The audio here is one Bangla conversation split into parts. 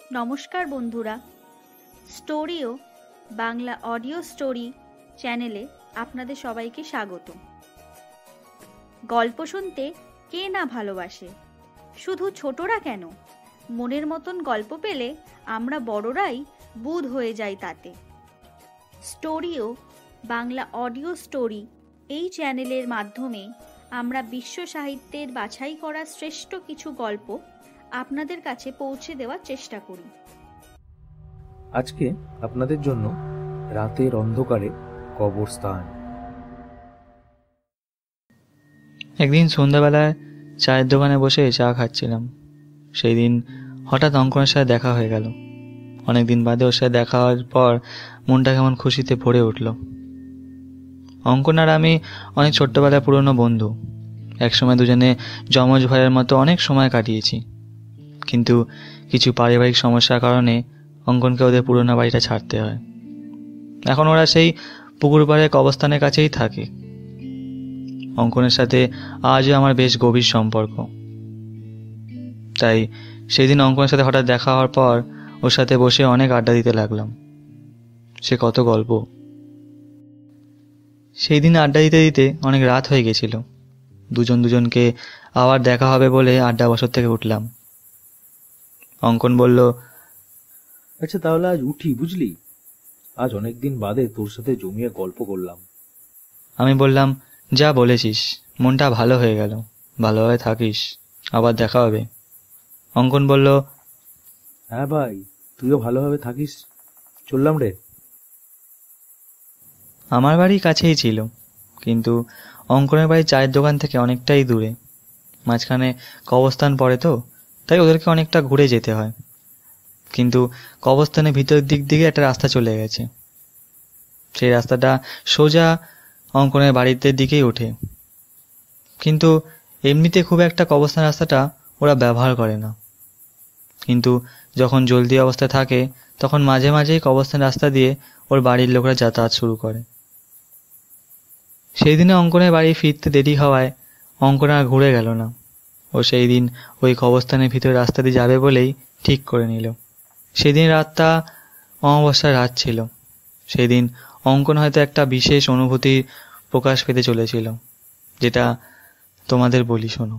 নমস্কার বন্ধুরা, স্টোরিও বাংলা অডিও স্টোরি চ্যানেলে আপনাদের সবাইকে স্বাগত। গল্প শুনতে কে না ভালোবাসে, শুধু ছোটরা কেন, মনের মতন গল্প পেলে আমরা বড়রাই বুঁদ হয়ে যাই তাতে। স্টোরিও বাংলা অডিও স্টোরি এই চ্যানেলের মাধ্যমে আমরা বিশ্ব সাহিত্যের বাছাই করা শ্রেষ্ঠ কিছু গল্প আপনাদের কাছে পৌঁছে দেওয়ার চেষ্টা করি। আজকে আপনাদের জন্য রাতের অন্ধকারে কবরস্থান। একদিন সন্ধ্যাবেলায় চায়ের দোকানে বসে চা খাচ্ছিলাম। সেই দিন হঠাৎ অঙ্কনের সাথে দেখা হয়ে গেল। অনেকদিন বাদে ওর সাথে দেখা হওয়ার পর মনটা কেমন খুশিতে ভরে উঠল। অঙ্কন আর আমি অনেক ছোট্টবেলায় পুরনো বন্ধু। একসময় দুজনে যমজ ভাইয়ের মতো অনেক সময় কাটিয়েছি, কিন্তু কিছু পারিবারিক সমস্যার কারণে অঙ্কনকে ওদের পুরনো বাড়িটা ছাড়তে হয়। এখন ওরা সেই পুকুর পাড়ের কবরস্থানের কাছেই থাকে। অঙ্কনের সাথে আজও আমার বেশ গভীর সম্পর্ক। তাই সেই দিন অঙ্কনের সাথে হঠাৎ দেখা হওয়ার পর ওর সাথে বসে অনেক আড্ডা দিতে লাগলাম। সে কত গল্প। সেই দিন আড্ডা দিতে দিতে অনেক রাত হয়ে গেছিল। দুজনকে আবার দেখা হবে বলে আড্ডা বসর থেকে উঠলাম। অঙ্কন বলল, আচ্ছা তাহলে আজ উঠি, বুঝলি? আজ অনেকদিন বাদে তোর সাথে জমিয়ে গল্প করলাম। আমি বললাম, যা বলেছিস, মনটা ভালো হয়ে গেল। ভালোভাবে থাকিস, আবার দেখা হবে। অঙ্কন বলল, হ্যাঁ ভাই, তুইও ভালোভাবে থাকিস। চললাম রে। আমার বাড়ি কাছেই ছিল, কিন্তু অঙ্কনের বাড়ি চায়ের দোকান থেকে অনেকটাই দূরে। মাঝখানে কবরস্থান পড়ে তো, তাই ওদেরকে অনেকটা ঘুরে যেতে হয়। কিন্তু কবরস্থানের ভিতরের দিক দিকে একটা রাস্তা চলে গেছে। সেই রাস্তাটা সোজা অঙ্কনের বাড়িতে দিকেই ওঠে। কিন্তু এমনিতে খুব একটা কবরস্থান রাস্তাটা ওরা ব্যবহার করে না। কিন্তু যখন জলদি অবস্থায় থাকে তখন মাঝে মাঝেই কবরস্থান রাস্তা দিয়ে ওর বাড়ির লোকরা যাতায়াত শুরু করে। সেই দিনে অঙ্কনের বাড়ি ফিরতে দেরি হওয়ায় অঙ্কন আর ঘুরে গেল না। ও সেই দিন ওই কবরস্থানের ভিতরে রাস্তা দিয়ে যাবে বলেই ঠিক করে নিল। সেদিন রাতটা অমাবস্যার রাত ছিল। সেই দিন অঙ্কন হয়তো একটা বিশেষ অনুভূতি প্রকাশ পেতে চলেছিল, যেটা তোমাদের বলি শোনো।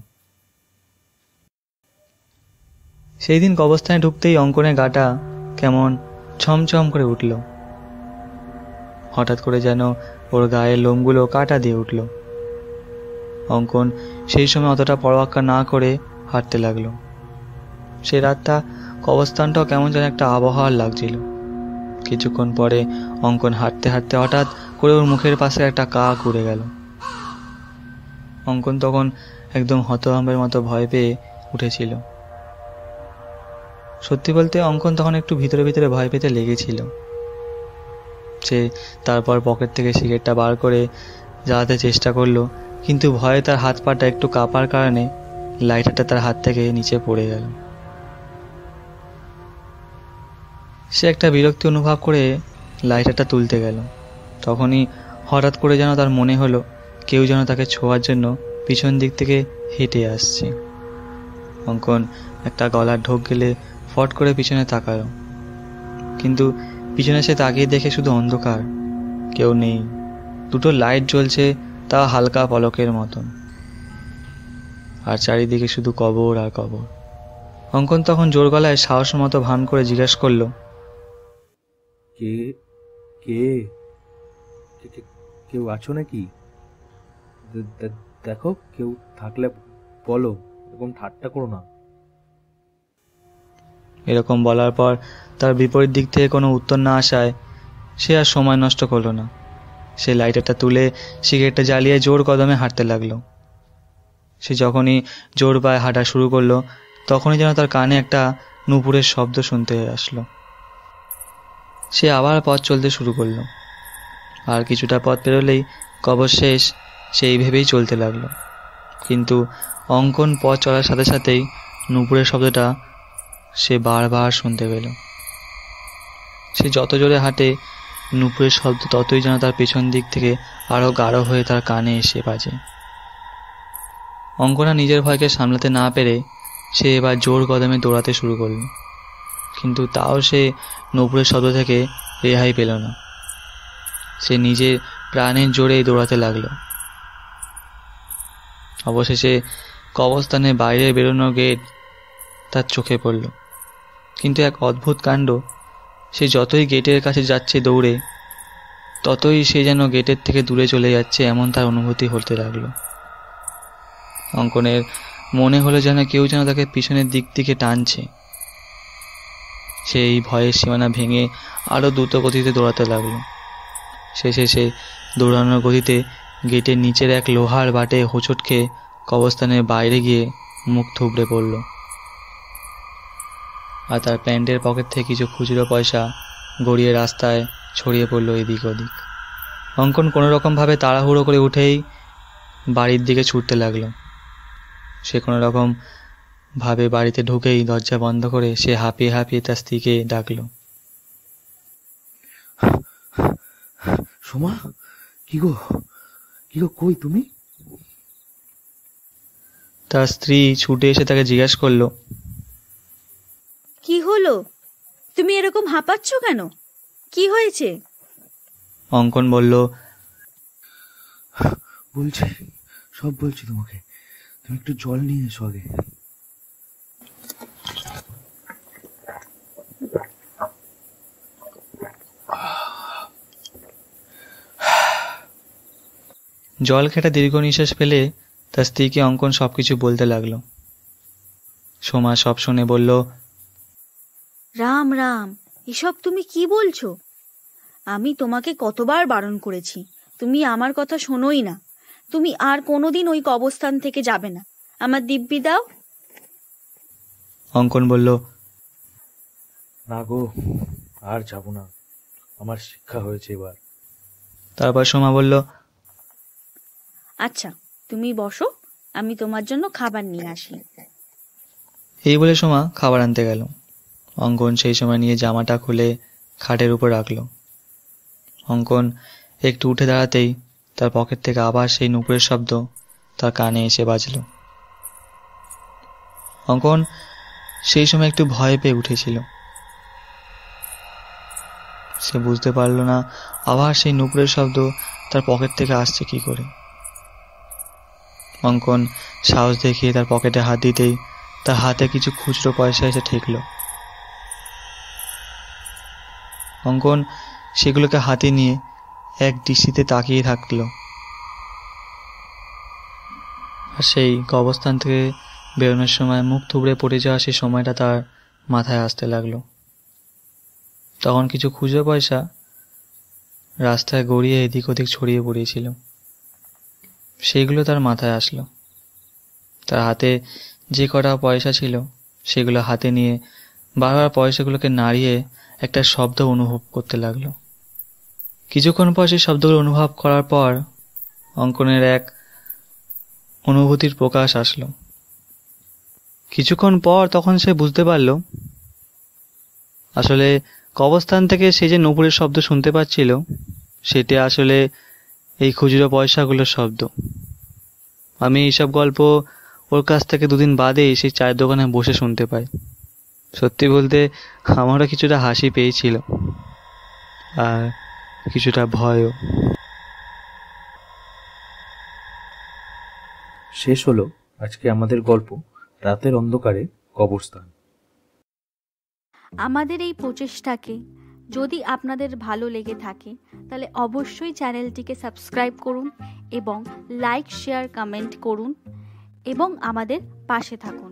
সেই দিন কবরস্থানে ঢুকতেই অঙ্কনের গাটা কেমন ছমছম করে উঠল। হঠাৎ করে যেন ওর গায়ের লোমগুলো কাটা দিয়ে উঠল। অঙ্কন সেই সময় অতটা পরোয়াক্কা না করে হাঁটতে লাগলো। সে রাতটা কবরস্থানটাও কেমন যেন একটা আবহাওয়ার লাগছিল। কিছুক্ষণ পরে অঙ্কন হাঁটতে হাঁটতে হঠাৎ করে ওর মুখের পাশে একটা কাক উড়ে গেল। অঙ্কন তখন একদম হতভম্বের মতো ভয় পেয়ে উঠেছিল। সত্যি বলতে অঙ্কন তখন একটু ভিতরে ভিতরে ভয় পেতে লেগেছিল। সে তারপর পকেট থেকে সিগারেটটা বার করে জ্বালাতে চেষ্টা করলো, কিন্তু ভয়ে তার হাত পাটা একটু কাঁপার কারণে লাইটারটা তার হাত থেকে নিচে পড়ে গেল। সে একটা বিরক্তি অনুভব করে লাইটারটা তুলতে গেল। তখনই হঠাৎ করে যেন তার মনে হলো কেউ যেন তাকে ছোঁয়ার জন্য পিছন দিক থেকে হেঁটে আসছে। অঙ্কন একটা গলার ঢোক গেলে ফট করে পিছনে তাকালো, কিন্তু পিছনে সে তাকিয়ে দেখে শুধু অন্ধকার, কেউ নেই। দুটো লাইট জ্বলছে, তা হালকা পলকের মতন, আর চারিদিকে শুধু কবর আর কবর। অঙ্কন তখন জোর গলায় সাহস মতো ভান করে জিজ্ঞাসা করলো, কে কে কেউ আছো নাকি? দেখো, কেউ থাকলে বলো, এরকম ঠাট্টা করো না। এরকম বলার পর তার বিপরীত দিক থেকে কোনো উত্তর না আসায় সে আর সময় নষ্ট করলো না। সে লাইটারটা তুলে সিগারেটটা জ্বালিয়ে জোর কদমে হাঁটতে লাগলো। সে যখনই জোর পায়ে হাঁটা শুরু করলো তখনই যেন তার কানে একটা নুপুরের শব্দ শুনতে আসলো। সে আবার পথ চলতে শুরু করলো। আর কিছুটা পথ পেরোলেই কবর শেষ, সেই ভেবেই চলতে লাগলো। কিন্তু অঙ্কন পথ চলার সাথে সাথেই নুপুরের শব্দটা সে বারবার শুনতে পেল। সে যত জোরে হাঁটে নুপুরের শব্দ ততই যেন তার পেছন দিক থেকে আরো গাঢ় হয়ে তার কানে এসে বাজে। অঙ্কনা নিজের ভয়কে সামলাতে না পেরে সে এবার জোর কদমে দৌড়াতে শুরু করল। কিন্তু তাও সে নূপুরের শব্দ থেকে রেহাই পেল না। সে নিজের প্রাণের জোরেই দৌড়াতে লাগলো। অবশেষে কবরস্থানের বাইরে বেরোনোর গেট তার চোখে পড়ল। কিন্তু এক অদ্ভুত কাণ্ড, সে যতই গেটের কাছে যাচ্ছে দৌড়ে, ততই সে যেন গেটের থেকে দূরে চলে যাচ্ছে, এমন তার অনুভূতি হতে লাগলো। অঙ্কনের মনে হলো যেন কেউ যেন তাকে পিছনের দিক থেকে টানছে। সে এই ভয়ের সীমানা ভেঙে আরো দ্রুত গতিতে দৌড়াতে লাগলো। শেষে সে দৌড়ানোর গতিতে গেটের নিচের এক লোহার বাটে হোঁচট খেয়ে কবরস্থানের বাইরে গিয়ে মুখ থুবড়ে পড়ল। আর তার প্যান্টের পকেট থেকে কিছু খুচরো পয়সা গড়িয়ে রাস্তায় ছড়িয়ে পড়ল এদিক ওদিক। অঙ্কন কোনো রকমভাবে তাড়াহুড়ো করে উঠেই বাড়ির দিকে ছুটতে লাগলো। সে কোনো রকম ভাবে বাড়িতে ঢুকেই দরজা বন্ধ করে সে হাঁপিয়ে হাঁপিয়ে তার স্ত্রীকে ডাকলো। সোমা, কি গো কই তুমি? তার স্ত্রী ছুটে এসে তাকে জিজ্ঞাসা করলো, কি হলো? তুমি এরকম হাঁপাচ্ছ কেন? কি হয়েছে? অঙ্কন বলল, সব বলছি তোমাকে, তুমি একটু জল নিয়ে এসো আগে। জল খেটা দীর্ঘ নিঃশ্বাস ফেলে তার স্ত্রীকে অঙ্কন সবকিছু বলতে লাগলো। সোমা সব শুনে বলল, রাম রাম, এসব তুমি কি বলছো? আমি তোমাকে কতবার বারণ করেছি, তুমি আমার কথা শোনোই না। তুমি আর কোনোদিন ওই কবরস্থান থেকে যাবে না। আমার দিব্যি দাও। অঙ্কন বলল, না গো, আর যাব না, আমার শিক্ষা হয়েছে এবার। তারপর সোমা বলল, আচ্ছা, তুমি বসো, আমি তোমার জন্য খাবার নিয়ে আসি। এই বলে সোমা খাবার আনতে গেল। অঙ্কন সেই সময় নিয়ে জামাটা খুলে খাটের উপর রাখলো। অঙ্কন একটু উঠে দাঁড়াতেই তার পকেট থেকে আবার সেই নূপুরের শব্দ তার কানে এসে বাজল। অঙ্কন সেই সময় একটু ভয় পেয়ে উঠেছিল। সে বুঝতে পারল না আবার সেই নূপুরের শব্দ তার পকেট থেকে আসছে কি করে। অঙ্কন সাহস দেখিয়ে তার পকেটে হাত দিতেই তার হাতে কিছু খুচরো পয়সা এসে ঠেকল। অঙ্কন সেগুলোকে হাতে নিয়ে এক দৃষ্টিতে তাকিয়ে থাকল। আর সেই কবরস্থান থেকে বেরোনোর সময় মুখ থুবড়ে পড়ে যাওয়া সেই সময়টা তার মাথায় আসতে লাগলো। তখন কিছু খুচরো পয়সা রাস্তায় গড়িয়ে এদিক ওদিক ছড়িয়ে পড়িয়েছিল। সেইগুলো তার মাথায় আসলো। তার হাতে যে কটা পয়সা ছিল সেগুলো হাতে নিয়ে বারবার পয়সাগুলোকে নাড়িয়ে একটা শব্দ অনুভব করতে লাগলো। কিছুক্ষণ পর সেই শব্দগুলো অনুভব করার পর অঙ্কনের এক অনুভূতির প্রকাশ আসলো। কিছুক্ষণ পর তখন সে বুঝতে পারল আসলে কবরস্থান থেকে সে যে নূপুরের শব্দ শুনতে পাচ্ছিল সেটা আসলে এই খুচরো পয়সাগুলোর শব্দ। আমি এইসব গল্প ওর কাছ থেকে দুদিন বাদেই সেই চায়ের দোকানে বসে শুনতে পাই। সত্যি বলতে আমারও কিছুটা হাসি পেয়েছিল আর কিছুটা ভয়ও। শেষ হলো আজকে আমাদের গল্প রাতের অন্ধকারে কবরস্থান। আমাদের এই প্রচেষ্টাকে যদি আপনাদের ভালো লেগে থাকে তাহলে অবশ্যই চ্যানেলটিকে সাবস্ক্রাইব করুন এবং লাইক, শেয়ার, কমেন্ট করুন এবং আমাদের পাশে থাকুন।